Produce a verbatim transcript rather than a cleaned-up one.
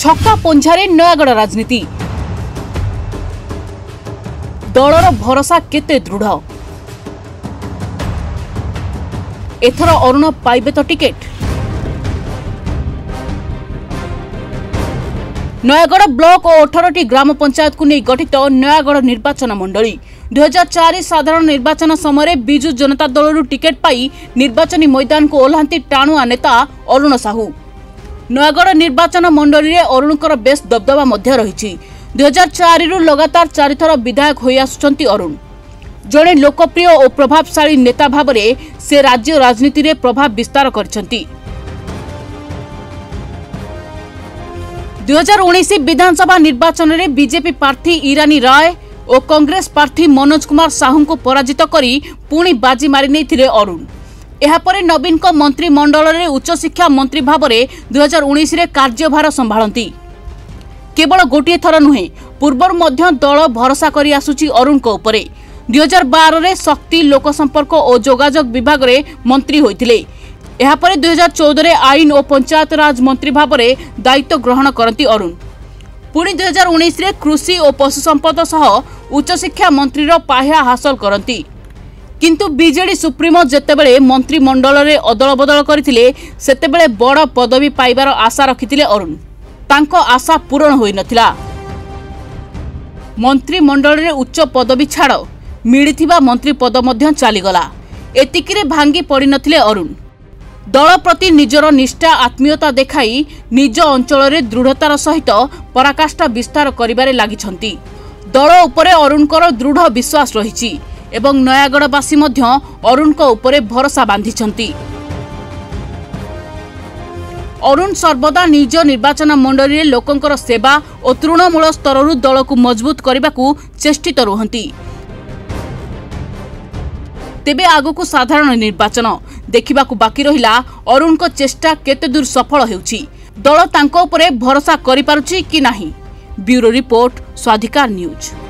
छक्का पंझारे नयागढ़ राजनीति दलर भरोसा केते दृढ़ एथर अरुण पाइबे तो टिकेट। नयागढ़ ब्लॉक और अठारह टी ग्राम पंचायत को नहीं गठित नयागढ़ निर्वाचन मंडली दो हज़ार चार साधारण निर्वाचन समय बिजु जनता दल टिकेट पाई निर्वाचनी मैदान को ओह्लांती टाणुआ नेता अरुण साहू। नयागढ़ निर्वाचन मंडली रे अरुणकर बेस दबदबा मध्य रही। दो हज़ार चार रु लगातार चारिथर विधायक होई आसुचंती अरुण जड़े लोकप्रिय और प्रभावशाली नेता भाव में से राज्य राजनीति रे प्रभाव विस्तार करछंती। दो हज़ार उन्नीस विधानसभा निर्वाचन में बीजेपी प्रार्थी ईरानी राय और कांग्रेस प्रार्थी मनोज कुमार साहू को पराजित करी पुणी बाजी मारी नहीं अरुण। एहापरे नवीन को मंत्रिमंडल रे उच्च शिक्षा मंत्री भाव में दो हज़ार उन्नीस रे कार्यभार संभाळंती। केवल गोटे थर नुहे पूर्वर मध्य दल भरोसा करी आसुची अरुण को उपरे। दो हज़ार बारह रे शक्ति लोक संपर्क और जोगाजोग विभाग रे मंत्री होइतिले। एहापरे दो हज़ार चौदह रे आईन और पंचायत राज मंत्री भाव में दायित्व ग्रहण करती अरुण। पुणी दो हज़ार उन्नीस रे कृषि और पशु संपद सह उच्च शिक्षा मंत्री रो पाह्या हासिल करती। किंतु बीजेडी सुप्रीमो जेतेबेले मंत्रिमंडल रे अदल बदल करथिले सेतेबेले बड़ पदवी पाइबार आशा रखिथिले अरुण। तांको आशा पूर्ण होई नथिला। मंत्रिमंडल रे उच्च पदवी छाड़ मिलिथिबा मंत्री पद मध्य चलीगला। एतिकिरे भांगी पड़ी नथिले अरुण। दल प्रति निजर निष्ठा आत्मीयता देखाई निज अंचल रे दृढ़तार सहित पराकाष्ठा विस्तार करिबारे लागिछंती। दल उपरे अरुणकर दृढ़ विश्वास रहिछि एवं नयागढ़वासी मध्य अरुण को उपरे भरोसा बांधिछंती। अरुण सर्वदा निज निर्वाचन मंडली लोकंकर सेवा और तृणमूल स्तर दल को मजबूत करने को चेष्टित रुहंती। तेबे आगकू साधारण निर्वाचन देखा बाकी रहिला अरुण को चेष्टा केते दूर सफल हेउछि। दल तांको उपरे भरोसा करि पारुछि कि नाही। Bureau report Swadhikar news.